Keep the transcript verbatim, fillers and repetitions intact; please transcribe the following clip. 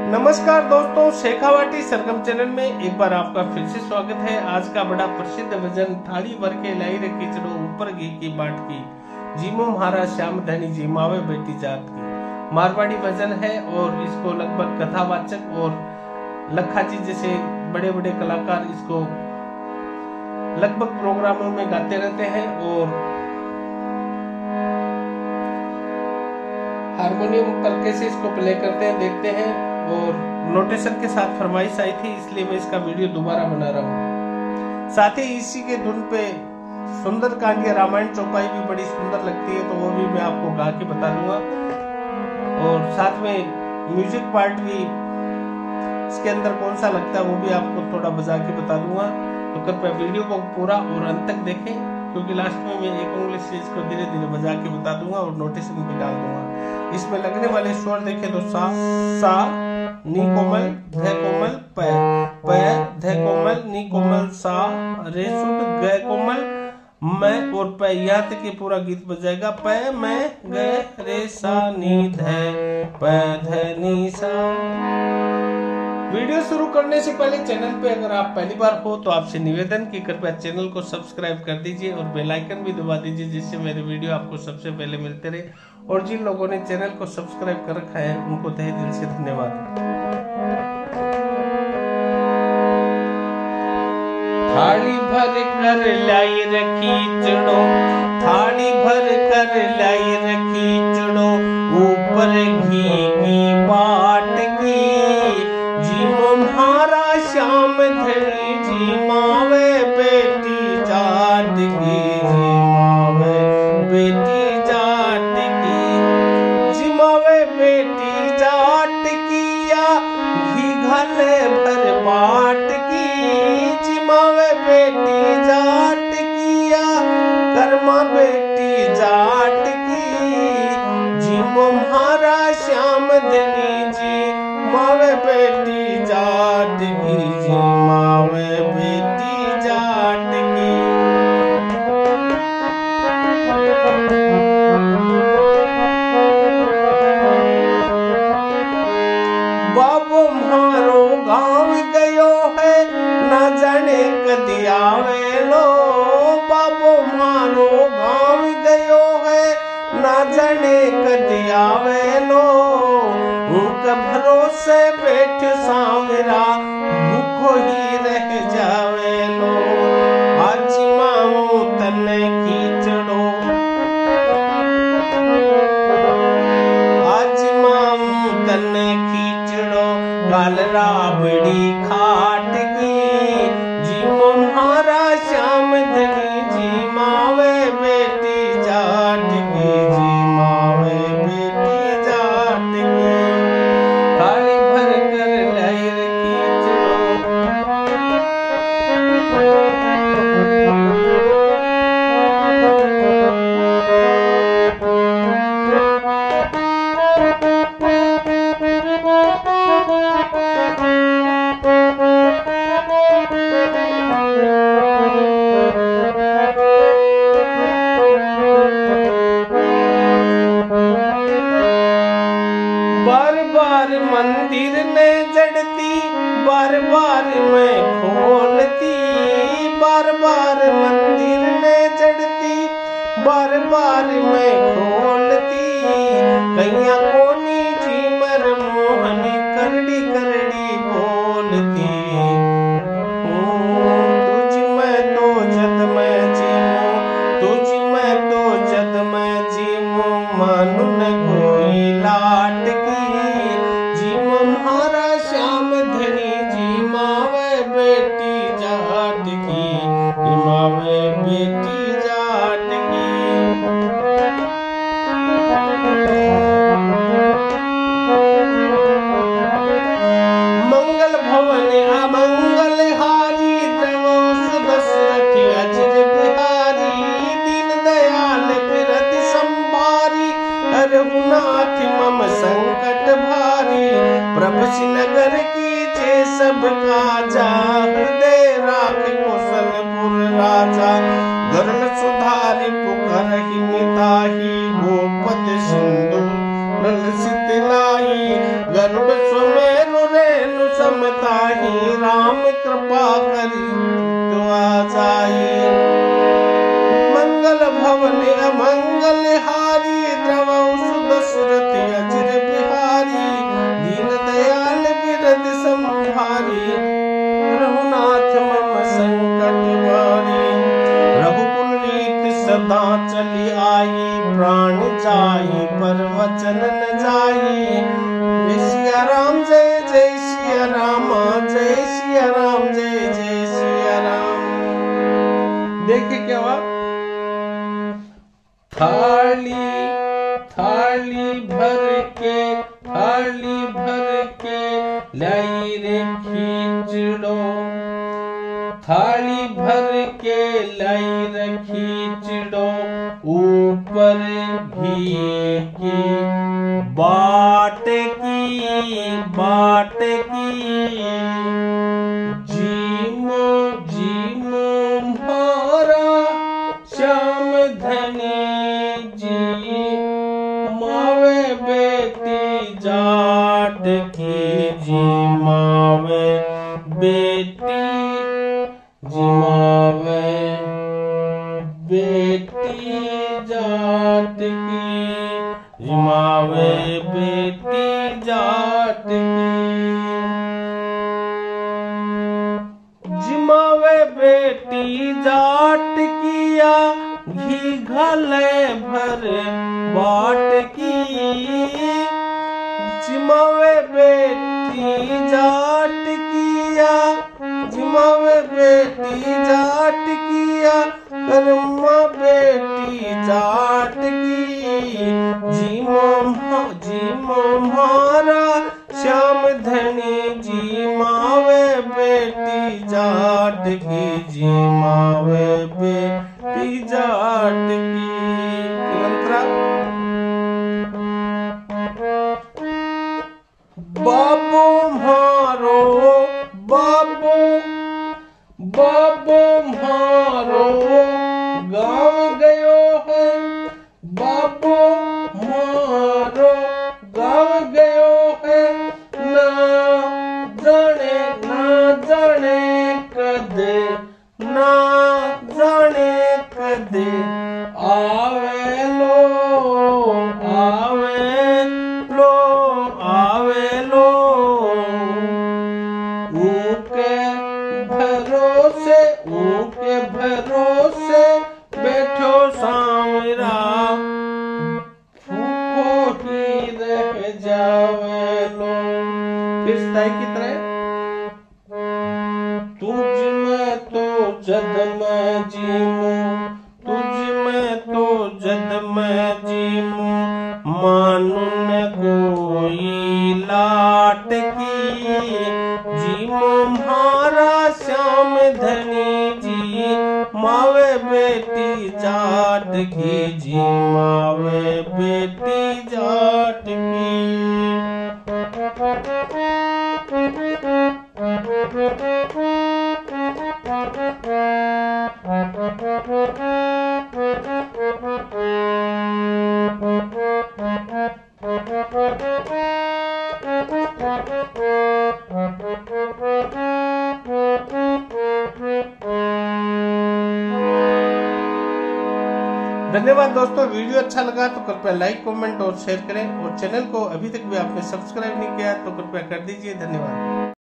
नमस्कार दोस्तों, शेखावाटी सरगम चैनल में एक बार आपका फिर से स्वागत है। आज का बड़ा प्रसिद्ध भजन थाली भर के लाई रे खिचड़ो ऊपर घी की बाट की, जीमो महाराज श्याम धनी जीमावे बेटी जात की। मारवाड़ी भजन है और इसको लगभग कथावाचक और लखा जी जैसे बड़े बड़े कलाकार इसको लगभग प्रोग्रामों में गाते रहते हैं और हारमोनियम पर कैसे इसको प्ले करते हैं देखते हैं। और नोटेशन के साथ फरमाइश आई थी, इसलिए मैं इसका वीडियो दोबारा बना रहा हूँ। साथ ही इसी के धुन पे सुंदर कांड या रामायण चौपाई भी बड़ी सुंदर लगती है, तो वो भी मैं आपको गा के बता दूंगा। और साथ में म्यूजिक पार्ट भी इसके अंदर कौन सा लगता है वो भी आपको थोड़ा बजा के बता दूंगा। तो कृपया वीडियो को पूरा और अंत तक देखें, क्योंकि लास्ट में मैं एक उंगली से इसको धीरे धीरे बजा के बता दूंगा और नोटेशन भी डाल दूंगा। इसमें लगने वाले स्वर देखें तो सा सा नी कोमल ध कोमल प प ध कोमल नी कोमल सा रे शुद्ध ग कोमल मैं और प, यहाँ तक ये पूरा गीत बजाएगा। प मैं ग रे सा नी ध प ध नी सा। वीडियो शुरू करने से पहले चैनल पे अगर आप पहली बार हो तो आपसे निवेदन कि कृपया चैनल को सब्सक्राइब कर दीजिए और बेल आइकन भी दबा दीजिए, जिससे मेरे वीडियो आपको सबसे पहले मिलते रहे। और जिन लोगों ने चैनल को सब्सक्राइब कर रखा है उनको तहे दिल से धन्यवाद। थाली भर कर लाई रखी चढ़ो, थाली भर कर लाई रखी चढ़ो ऊपर घी की बाट की, जीमो म्हारा श्याम धनी जीमावे बेटी जाट की, जीमावे बेटी जाट की, जीमावे बेटी जाट की या घी घले भर बाट की, जीमावे बेटी जाट की या कर्मा बेटी जाट की, जीमो म्हारा श्याम धनी जी मावे बेटी जाट की, जी मावे बेटी जाट की। बाबू मारो गांव गयो है न जाने कदी आवे लो, बाबू मारो गांव गयो है न जाने कदी आवे लो, उनका भरोसे बैठ सामरा भूखो ही रह जावे लो, आज माऊ तने खींचड़ो, आज माऊ तने खींचड़ो काल राबड़ी खाट की, जीमो म्हारा श्याम धनी जी मावे बेटी जाट की, जी मावे बेटी जाट की, थाली भर कर लाई रखी बार बार मंदिर ने जड़ती, बार बार मैं खोलती, बार बार मंदिर ने जड़ती, बार बार मैं खोलती, कैया कोनी जी मर मोहनी करड़ी करड़ी बोलती, तुझ मैं तो जद मैं जीमू, तुझ मैं तो जद मैं जीमू मानुन कोई लाट की, जीमो म्हारा श्याम धनी जी मावे बेटी जाट की, मावे बेटी जाट की। मंगल भवन अमंगल हारी, द्रवोस दशरथ अजर बिहारी, दीन दयाल बिरत संभारी, रघुनाथ मम संकट भारी, प्रभु नगर की जय सबका जा, हृदय राख कुशलपुर राजा, गरुड़ सुधारि पुकारहि मिताहि, गोपद सिंधु नल सितलाई, गरुड़ सुमेरु ताही राम कृपा करी तो आ जाई। मंगल भवन अमंगल हारी द्रवौ सुदशरथ अजर बिहारी। दीन दयाल बिरद संभारी रघुनाथ मम संकट बारी। रघुकुल रीत सदा चली आई प्राण जाई पर वचन न जाई। जय सिया राम जय जय सिया राम जय सिया राम जय जय सिया राम। देखिए क्या हुआ, थाली थाली भर के थाली भर के लाई रे खींचड़ो। थाली भर के लाई रे खींचड़ो ऊपर घी की बाट की बाट की। जीमो जीमो मारा श्याम धनी जी मावे बेटी जाट की। जी मावे बेटी जी मावे बेटी जाट की। जी मावे बेटी जाट की। जिमावे बेटी जाट किया घी घले भर बाट की। जिमावे बेटी जाट किया जिमावे बेटी जाट किया कर्मा बेटी जाट की। जीमो जीमो मारा श्याम धनी जी मावे बेटी जाट की। जी मावे बेटी जाट की। मंत्रा बाबू मारो बाबू बाबू मारो गाँव गयो है। बाबू मारो गाँव गयो है। ना जाने ना जाने कदे ना जाने कदे आवे लो आवे लो आवे लो। ऊके भरोसे ऊके भरोसे बैठो सामरा भूखो ही रह जावे लो। फिर स्थाई की तरह तुझ में तो जद मैं जीमू तुझ में तो जद मैं जीमू। मानु न कोई लाट की। जीमो मारा श्याम धनी जी मावे बेटी जाट की। जी मावे बेटी जाट की। धन्यवाद दोस्तों, वीडियो अच्छा लगा तो कृपया लाइक कमेंट और शेयर करें और चैनल को अभी तक भी आपने सब्सक्राइब नहीं किया तो कृपया कर दीजिए। धन्यवाद।